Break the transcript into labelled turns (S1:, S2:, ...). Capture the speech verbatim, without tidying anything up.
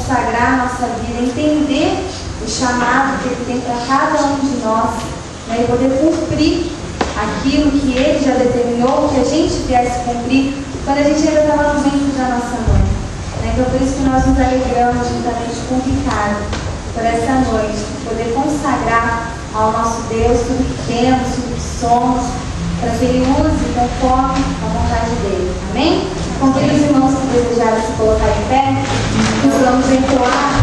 S1: consagrar a nossa vida, entender o chamado que Ele tem para cada um de nós, né, e poder cumprir aquilo que Ele já determinou que a gente viesse cumprir quando a gente ainda estava no ventre da nossa mãe. Né? Então, por isso que nós nos alegramos juntamente com o Ricardo por essa noite, poder consagrar ao nosso Deus tudo que temos, tudo que somos, para que Ele use conforme a vontade dEle. Amém? Convido os irmãos que desejarem se colocar em pé, nós vamos entoar